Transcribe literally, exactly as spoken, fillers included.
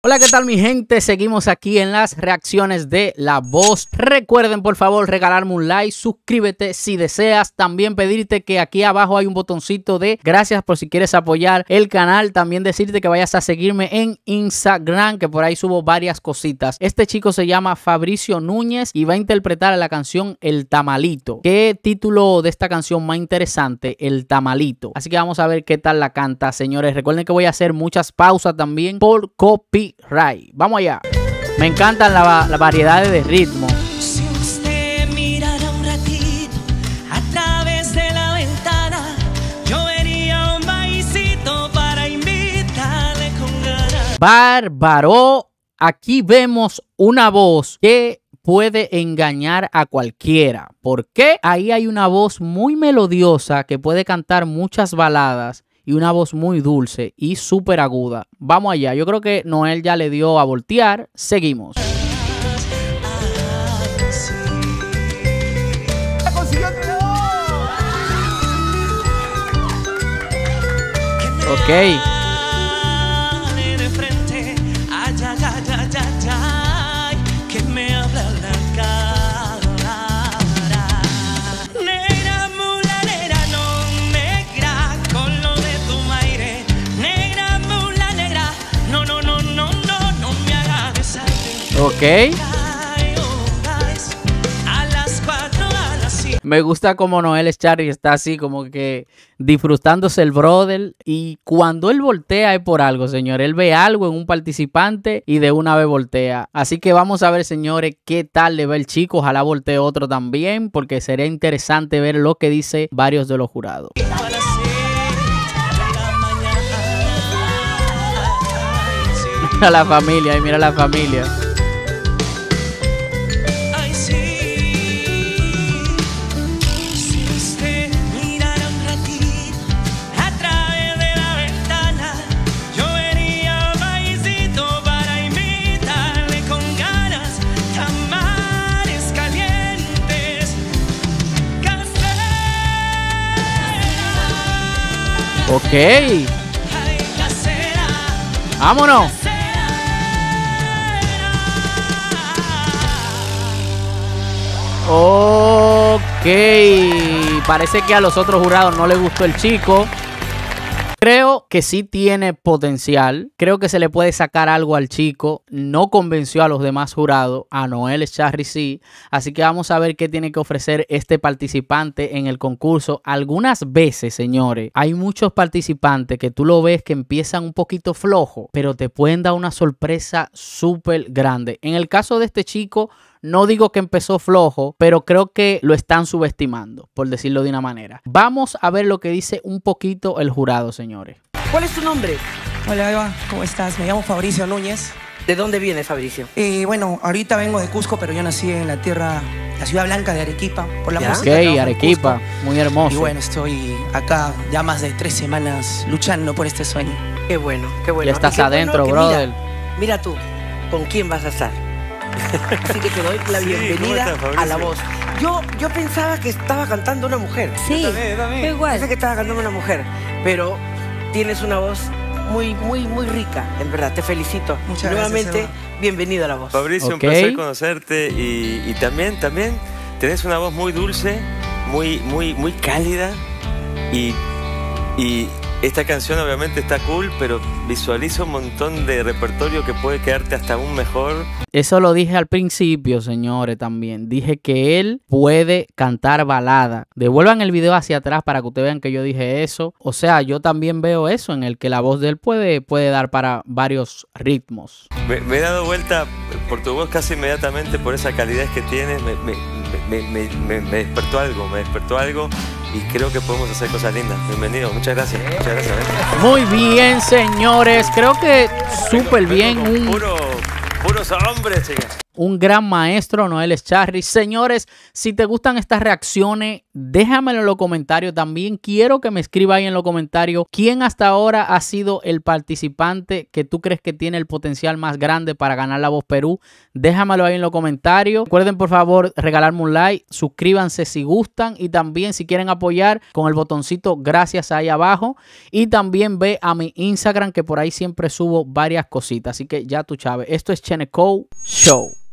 Hola, ¿qué tal mi gente? Seguimos aquí en las reacciones de La Voz. Recuerden por favor regalarme un like, suscríbete si deseas. También pedirte que aquí abajo hay un botoncito de gracias por si quieres apoyar el canal. También decirte que vayas a seguirme en Instagram, que por ahí subo varias cositas. Este chico se llama Fabricio Núñez y va a interpretar la canción El Tamalito. ¿Qué título de esta canción más interesante? El Tamalito. Así que vamos a ver qué tal la canta, señores. Recuerden que voy a hacer muchas pausas también por copy. Right. Vamos allá. Me encantan la, la variedad de ritmo. Si usted mirara un ratito a través de la ventana, yo vería un maicito para invitarle con ganas. Bárbaro. Aquí vemos una voz que puede engañar a cualquiera. ¿Por qué? Ahí hay una voz muy melodiosa que puede cantar muchas baladas. Y una voz muy dulce y súper aguda. Vamos allá. Yo creo que Noel ya le dio a voltear. Seguimos. Ok. Ok. Me gusta como Noel Charry está así como que disfrutándose el brother. Y cuando él voltea es por algo, señor. Él ve algo en un participante y de una vez voltea. Así que vamos a ver, señores, qué tal le va el chico. Ojalá voltee otro también, porque sería interesante ver lo que dice varios de los jurados. Mira la familia, y mira la familia. Ok. Vámonos. Ok. Parece que a los otros jurados no les gustó el chico. Creo que sí tiene potencial. Creo que se le puede sacar algo al chico. No convenció a los demás jurados. A Noel Charry sí. Así que vamos a ver qué tiene que ofrecer este participante en el concurso. Algunas veces, señores, hay muchos participantes que tú lo ves que empiezan un poquito flojo, pero te pueden dar una sorpresa súper grande. En el caso de este chico, no digo que empezó flojo, pero creo que lo están subestimando, por decirlo de una manera. Vamos a ver lo que dice un poquito el jurado, señores. ¿Cuál es tu nombre? Hola Eva, ¿cómo estás? Me llamo Fabricio Núñez. ¿De dónde vienes, Fabricio? Eh, bueno, ahorita vengo de Cusco, pero yo nací en la tierra, la ciudad blanca de Arequipa, por la ¿Ya? música. Ok, Arequipa, muy hermoso. Y bueno, estoy acá ya más de tres semanas luchando por este sueño. Qué bueno, qué bueno. Ya estás qué adentro, bueno que brother. Mira, mira tú, ¿con quién vas a estar? Así que te doy la Sí, bienvenida ¿cómo estás, a La Voz. Yo, yo pensaba que estaba cantando una mujer. Sí, Yo también, yo también. fue igual. Pensé que estaba cantando una mujer, pero tienes una voz muy, muy, muy rica, en verdad. Te felicito. Muchas Nuevamente, gracias, Eva. bienvenido a La Voz. Fabricio, Ok. un placer conocerte y, y también, también tenés una voz muy dulce, muy, muy, muy cálida y, y esta canción obviamente está cool, pero visualizo un montón de repertorio que puede quedarte hasta aún mejor. Eso lo dije al principio, señores, también. Dije que él puede cantar balada. Devuelvan el video hacia atrás para que ustedes vean que yo dije eso. O sea, yo también veo eso, en el que la voz de él puede, puede dar para varios ritmos. Me, me he dado vuelta por tu voz casi inmediatamente, por esa calidez que tienes. Me, me, me, me, me, me despertó algo, me despertó algo y creo que podemos hacer cosas lindas. Bienvenido, muchas gracias. Muchas gracias. ¿eh? Muy bien, señores. Creo que súper bien. Vengo con Un... Puro, puros hombres, chicas. un gran maestro, Noel Echarri. Señores, si te gustan estas reacciones, déjamelo en los comentarios. También quiero que me escriba ahí en los comentarios quién hasta ahora ha sido el participante que tú crees que tiene el potencial más grande para ganar La Voz Perú. Déjamelo ahí en los comentarios. Recuerden por favor regalarme un like, suscríbanse si gustan y también si quieren apoyar con el botoncito gracias ahí abajo. Y también ve a mi Instagram que por ahí siempre subo varias cositas. Así que ya tú sabes, esto es Cheneco Show.